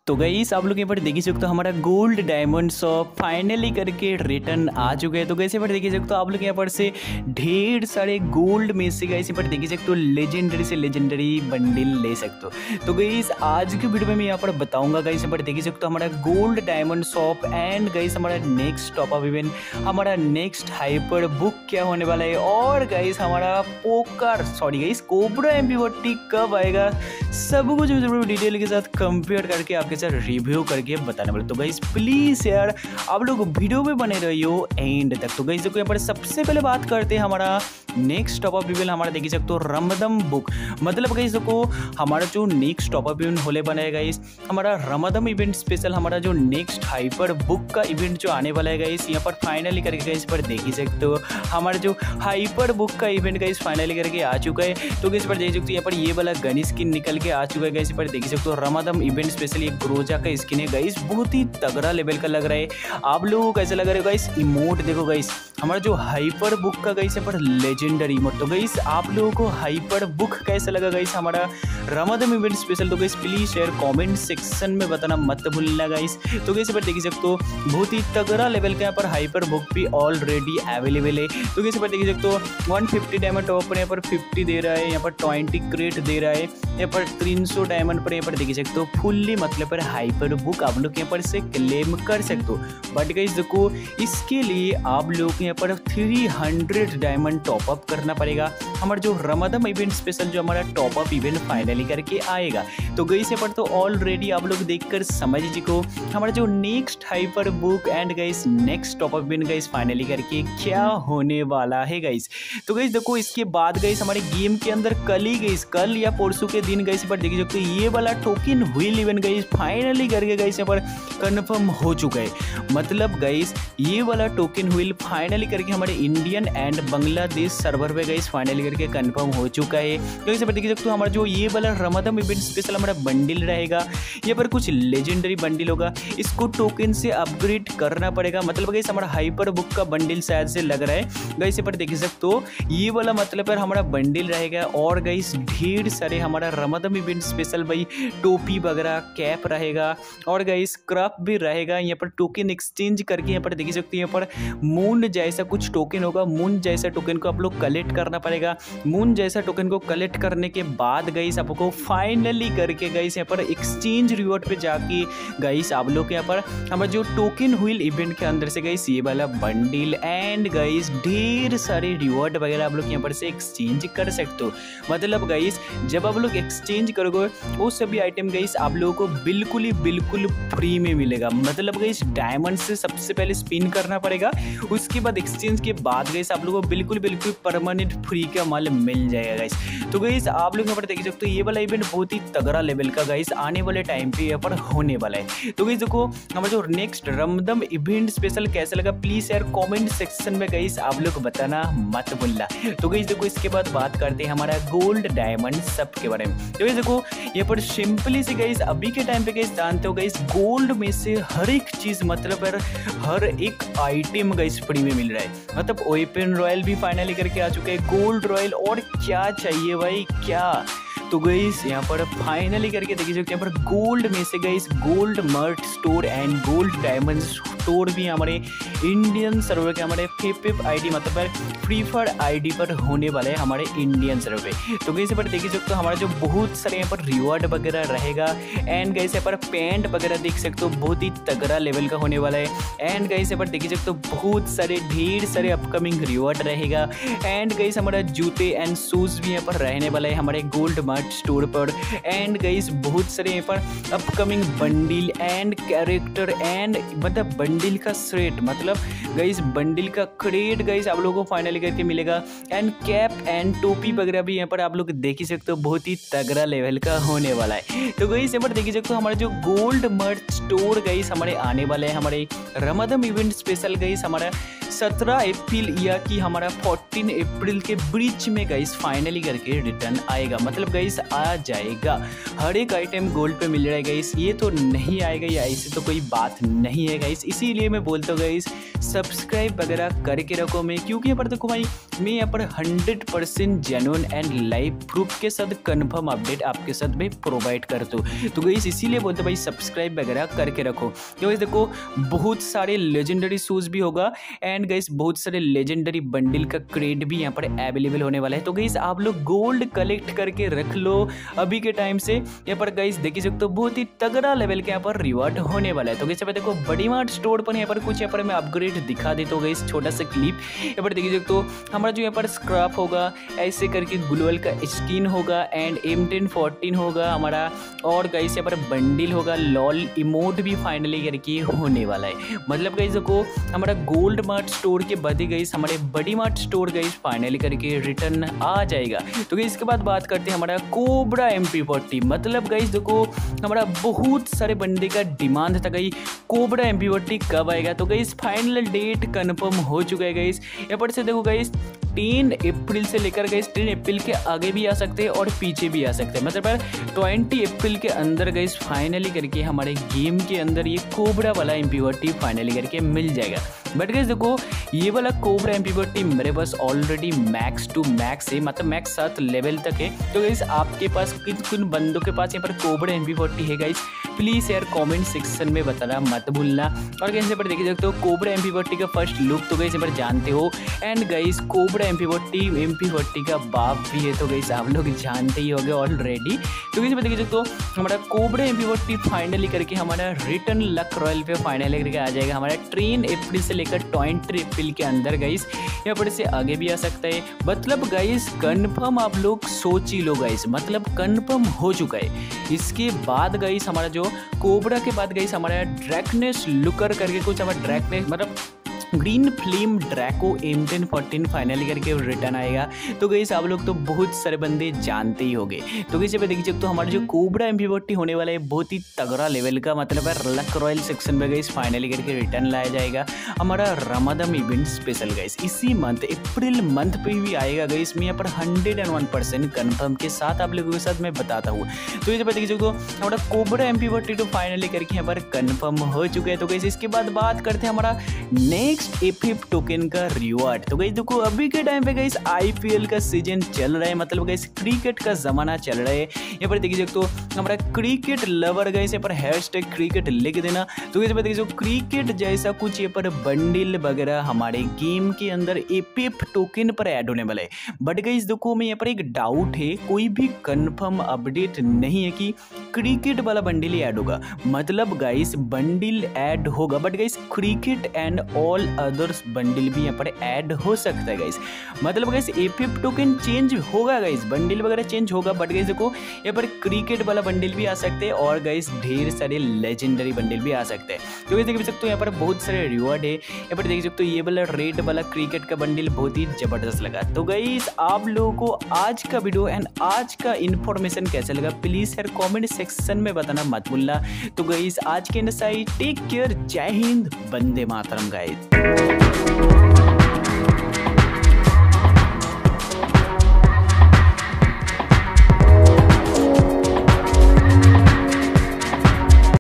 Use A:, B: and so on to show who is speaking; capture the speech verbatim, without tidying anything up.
A: तो गाइस आप लोग यहाँ पर देखी सकते हो हमारा गोल्ड डायमंड शॉप फाइनली करके रिटर्न आ चुके हैं। तो गाइस यहाँ पर देखी सकते हो आप लोग यहाँ पर से ढेर सारे गोल्ड में से गाइस यहाँ पर देखी सकते हो लेजेंडरी से लेजेंडरी बंडल ले सकते हो। तो गाइस आज की वीडियो में मैं यहाँ पर बताऊंगा गाइस यहाँ पर देखी सकते हो हमारा gold diamond shop and guys हमारा नेक्स्ट टॉप अप इवेंट, हमारा नेक्स्ट हाइपर बुक क्या होने वाला है और गाइस हमारा poker sorry guys cobra MP forty कब आएगा, सब कुछ डिटेल के साथ कंपेयर करके आपके साथ रिव्यू करके बताने वाले। तो गाइस प्लीज यार आप लोग वीडियो में बने रहियो एंड तक। तो गाइस देखो यहाँ पर सबसे पहले बात करते हैं हमारा नेक्स्ट टॉप अप इवेंट, हमारा देखी सकते हो रमदम बुक। मतलब गाइस देखो हमारा जो नेक्स्ट टॉप अप इवेंट होने वाला है गाइस, हमारा रमदम इवेंट स्पेशल, हमारा जो नेक्स्ट हाइपर बुक का इवेंट जो आने वाला है गाइस, यहाँ पर फाइनली करके गाइस पर देख ही सकते हो हमारा जो हाइपर बुक का इवेंट गाइस फाइनली करके आ चुका है। तो गाइस पर देख सकते हो यहाँ पर ये वाला गन स्किन निकल के आ चुका है गाइस, पर देख सकते हो रमदम इवेंट स्पेशल ये ग्रोजा का स्किन है गाइस, बहुत ही तगड़ा लेवल का लग रहा है। आप लोगों को कैसा लग रहा है गाइस? इमोट देखो गाइस हमारा जो हाइपर बुक का गाइस यहाँ पर लेजेंडरी इमोट। तो गाइस आप लोगों को हाइपर बुक कैसा लगा गाइस हमारा रमदम इवेंट स्पेशल? तो guys please share comment section में बताना मत भूलना गाइस। तो गाइस यहाँ पर देख सकते हो बहुत ही तगड़ा लेवल का यहाँ पर हाइपर बुक भी ऑलरेडी अवेलेबल है। तो गाइस यहाँ पर देख सकते हो वन फिफ्टी डायमंड टॉप पर यहाँ पर फिफ्टी दे रहा है, यहाँ पर ट्वेंटी क्रेट दे रहा है, यहाँ पर तीन सौ डायमंड पर यहाँ पर देख सकते हो फुल्ली मतलब पर हाइपर बुक आप लोग यहाँ पर से क्लेम कर सकते हो। बट गाइस देखो इसके लिए आप लोग यहाँ पर three hundred diamond top up करना पड़ेगा हमारा जो रमदम इवेंट स्पेशल जो हमारा टॉप अप इवेंट फाइनली करके आएगा। तो गाइस यहाँ पर तो ऑलरेडी आप लोग देखकर समझ चुको हमारा जो next hyper book and guys next top up event guys finally करके क्या होने वाला है गाइस। तो गाइस देखो इसके बाद गाइस हमारे गेम के अंदर कल ही गाइस कल या परसों के दिन गाइस पर देख सकते हो ये वाला token wheel event guys finally करके गाइस यहाँ पर कंफर्म हो चुका है। मतलब गाइस ये वाला टोकन व्हील फाइनली करके हमारे इंडियन एंड बांग्लादेश सर्वर पे गाइस फाइनली करके कंफर्म हो चुका है। तो इसे पर देख सकते हो हमारा जो ये वाला रमदम इवेंट स्पेशल हमारा बंडल रहेगा, यहाँ पर कुछ लेजेंडरी बंडल होगा, इसको टोकन से अपग्रेड करना पड़ेगा। मतलब गाइस हमारा हाइपर बुक का बंडल शायद से लग रहा है गाइस, यहाँ पर देख सकते हो ये वाला मतलब पर हमारा बंडल रहेगा और गाइस ढेर सारे हमारा रमदम इवेंट स्पेशल भाई टोपी वगैरह कैप रहेगा और गाइस क्राफ्ट भी रहेगा। यहाँ पर टोकन एक्सचेंज करके यहाँ पर देख सकते हैं यहाँ पर मून जैसा कुछ टोकन होगा, मून जैसा टोकन को आप लोग कलेक्ट करना पड़ेगा। मून जैसा टोकन को कलेक्ट करने के बाद गाइस आपको फाइनली करके गाइस यहाँ पर एक्सचेंज रिवॉर्ड पे जाके गाइस आप लोग यहाँ पर हमारा जो टोकन व्हील इवेंट के अंदर से गाइस ये वाला बंडल एंड गाइस ढेर सारे रिवॉर्ड वगैरह आप लोग यहाँ पर से एक्सचेंज कर सकते हो। मतलब गाइस जब आप लोग एक्सचेंज करोगे वो सभी आइटम गाइस आप लोगों को बिल्कुल ही बिल्कुल फ्री में मिलेगा। मतलब गाइस डायमंड से सबसे पहले स्पिन करना पड़ेगा, उसके बाद एक्सचेंज के बाद गाइस आप लोगों को बिल्कुल बिल्कुल परमानेंट फ्री का माल मिल जाएगा गाइस। तो गाइस आप लोग यहाँ पर देख सकते हो ये वाला इवेंट बहुत ही तगड़ा लेवल का गाइस आने वाले टाइम पे यहाँ पर होने वाला है। तो गाइस देखो हमारा जो नेक्स्ट रमदम इवेंट स्पेशल कैसा लगा प्लीज यार कमेंट सेक्शन में गाइस आप लोग बताना मत भूलना। तो गाइस देखो इसके बाद बात करते हैं हमारा गोल्ड डायमंड सब के बारे में। तो गाइस देखो यहाँ पर सिंपली से गाइस अभी के टाइम पे गाइस जानते हो गाइस गोल्ड में से हर एक चीज मतलब हर एक आइटम गाइस फ्री में मिल रहा है। मतलब वेपन रॉयल भी फाइनली करके आ चुका है, गोल्ड रॉयल, और क्या चाहिए भाई क्या। तो गाइस यहाँ पर फाइनली करके देखिए सकते हैं यहाँ पर गोल्ड में से guys gold mart store and gold diamond store भी हमारे इंडियन सर्वर के हमारे फिफ्थ आईडी मतलब फ्री फायर आईडी पर होने वाला है हमारे इंडियन सर्वर पे। तो गाइस यहाँ पर देखिए सकते हो हमारा जो बहुत सारे यहाँ पर रिवॉर्ड वगैरह रहेगा एंड गाइस यहाँ पर पैंट वगैरह देख सकते हो बहुत ही तगड़ा लेवल का होने वाला है। एंड गाइस यहाँ पर देखिए सकते हो बहुत सारे ढेर सारे अपकमिंग रिवॉर्ड रहेगा एंड गाइस हमारा जूते एंड शूज भी यहाँ पर रहने वाला है हमारे गोल्ड स्टोर पर। एंड गाइस बहुत सारे यहाँ पर upcoming bundle and character and मतलब बंडल का सेट मतलब गाइस बंडल का क्रेट गाइस आप लोगों को फाइनली करके मिलेगा एंड कैप एंड टोपी वगैरह भी यहाँ पर आप लोग देख ही सकते हो बहुत ही तगड़ा लेवल का होने वाला है। तो गाइस यहाँ पर देख ही सकते हो हमारा जो गोल्ड मर्च स्टोर गाइस हमारे आने वाले हैं हमारे रमदम इवेंट स्पेशल गाइस हमारा सत्रह अप्रैल या कि हमारा चौदह अप्रैल के बीच में गाइस फाइनली करके रिटर्न आएगा। मतलब गाइस आ जाएगा, हर एक आइटम गोल्ड पे मिल रहा है गाइस, ये तो नहीं आएगा या ऐसे तो कोई बात नहीं है गाइस। इस इसीलिए मैं बोलता हूँ गाइस सब्सक्राइब वगैरह करके रखो मैं, क्योंकि यहाँ पर देखो भाई मैं यहाँ पर hundred percent genuine and live proof के साथ कंफर्म अपडेट आपके साथ मैं प्रोवाइड करता हूँ। तो गाइस इसीलिए बोलते भाई सब्सक्राइब वगैरह करके रखो। तो गाइस देखो बहुत सारे लेजेंडरी शूज भी होगा एंड गाइस बहुत सारे लेजेंडरी बंडल का क्रेड भी यहाँ पर अवेलेबल होने वाला है। तो गाइस आप लोग गोल्ड कलेक्ट करके रख लो अभी के टाइम से। यहाँ पर गाइस देखिए सकते हो बहुत ही तगड़ा लेवल के यहाँ पर रिवॉर्ड होने वाला है। तो गाइस देखो बड़ी मार्ट स्टोर पर यहाँ पर कुछ यहाँ पर मैं अपग्रेड दिखा देता हूँ गाइस, छोटा सा क्लिप यहाँ पर देखिए सकते हो। हमारा जो यहाँ पर स्क्रैप होगा ऐसे करके ग्लोअल का स्किन होगा एंड एम टेन फोर्टीन होगा हमारा, और गाइस यहाँ पर बंडल होगा, लॉल इमोट भी फाइनली करके होने वाला है। मतलब गाइस देखो हमारा गोल्ड मार्ट स्टोर के बाद गाइस हमारे बड़ी मार्ट स्टोर गाइस फाइनली करके रिटर्न आ जाएगा। तो गाइस इसके बाद बात करते हैं हमारा कोबरा एम पी फोर्टी। मतलब गाइस देखो हमारा बहुत सारे बंदे का डिमांड था guys cobra M P forty कब आएगा। तो गाइस फाइनल डेट कंफर्म हो चुका है गाइस। यहाँ पर से देखो गाइस टेन अप्रैल से लेकर गई टेन अप्रैल के आगे भी आ सकते हैं और पीछे भी आ सकते हैं। मतलब ट्वेंटी अप्रैल के अंदर गई फाइनली करके हमारे गेम के अंदर ये कोबरा वाला एम पी फोर्टी फाइनली करके मिल जाएगा। बट गाइस देखो ये वाला कोबरा एम पी फोर्टी मेरे पास ऑलरेडी मैक्स टू मैक्स है, मतलब मैक्स सात लेवल तक है। तो गाइस आपके पास किन किन बंदों के पास यहाँ पर कोबरा एम पी फोर्टी है गाइस प्लीज़ यार कमेंट सेक्शन में बताना मत भूलना। और गाइस यहाँ पर देखिए सकते हो कोबरा एम पी फोर्टी का फर्स्ट लुक तो गाइस यहाँ पर जानते हो and guys cobra M P forty M P forty का बाप भी है, तो गाइस आप लोग जानते ही होंगे ऑलरेडी। तो गाइस देखिए सकते हो हमारा cobra M P forty finally करके हमारा रिटर्न लक रॉयल पे फाइनली करके आ जाएगा हमारा ट्रेन अप्रैल से लेकर ट्वेंटी अप्रैल के अंदर गाइस। यहाँ पर से आगे भी आ सकता है। मतलब गाइस कन्फर्म आप लोग सोच ही लो गाइस, मतलब कन्फर्म हो चुका है। इसके बाद गाइस हमारा जो कोबरा के बाद गाइस हमारा ड्रैकनेस लुकर करके कुछ हमारा ड्रैकनेस मतलब green flame draco M ten fourteen finally करके रिटर्न आएगा। तो गाइस आप लोग तो बहुत सारे बंदे जानते ही होंगे। तो गाइस यहाँ पे देखिए तो हमारा जो कोबरा एम पी फोर्टी होने वाला है बहुत ही तगड़ा लेवल का, मतलब है लक रॉयल सेक्शन में गाइस फाइनली करके रिटर्न लाया जाएगा हमारा रमजान इवेंट स्पेशल गाइस इसी मंथ अप्रैल मंथ पे भी आएगा गाइस। मैं यहाँ पर hundred and one percent confirm के साथ आप लोगों के साथ मैं बताता हूँ। तो यहाँ पे देखिए तो हमारा कोबरा एम पी फोर्टी तो फाइनली करके यहाँ पर कन्फर्म हो चुका है। तो गाइस इसके बाद बात करते हैं हमारा नेक्स्ट एफिप टोकन का रिवॉर्ड। तो गाइस देखो अभी के टाइम पे गाइस आईपीएल का सीजन चल रहा है, मतलब गाइस क्रिकेट का जमाना चल रहा है। यहाँ पर देखिए तो हमारा क्रिकेट लवर गाइस यहाँ पर हैशटैग क्रिकेट लिख देना। तो गाइस देखिए क्रिकेट जैसा कुछ यहाँ पर बंडल वगैरह हमारे गेम के अंदर एफिप टोकन पर ऐड होने वाला है। बट गाइस देखो मैं यहाँ पर एक डाउट है, कोई भी कंफर्म अपडेट नहीं है कि क्रिकेट वाला बंडल ही ऐड होगा। मतलब गाइस बंडल ऐड होगा but guys cricket and all others bundle भी यहाँ पर ऐड हो सकता है गाइस। मतलब गाइस एफिप टोकन चेंज होगा गाइस, बंडल वगैरह चेंज होगा बट गाइस देखो यहाँ पर क्रिकेट वाला बंडल भी आ सकते हैं और गाइस ढेर सारे लेजेंडरी बंडल भी आ सकते हैं। तो ये देख सकते हो यहाँ पर बहुत सारे रिवॉर्ड है। यहाँ पर देख सकते हो ये वाला रेड वाला क्रिकेट का बंडल बहुत ही जबरदस्त लगा। तो गाइस आप लोगों को आज का वीडियो एंड आज का इन्फॉर्मेशन कैसा लगा प्लीज यार कमेंट सेक्शन में बताना मत भूलना। तो गाइस आज के इनसाइट टेक केयर, जय हिंद, वंदे मातरम गाइस।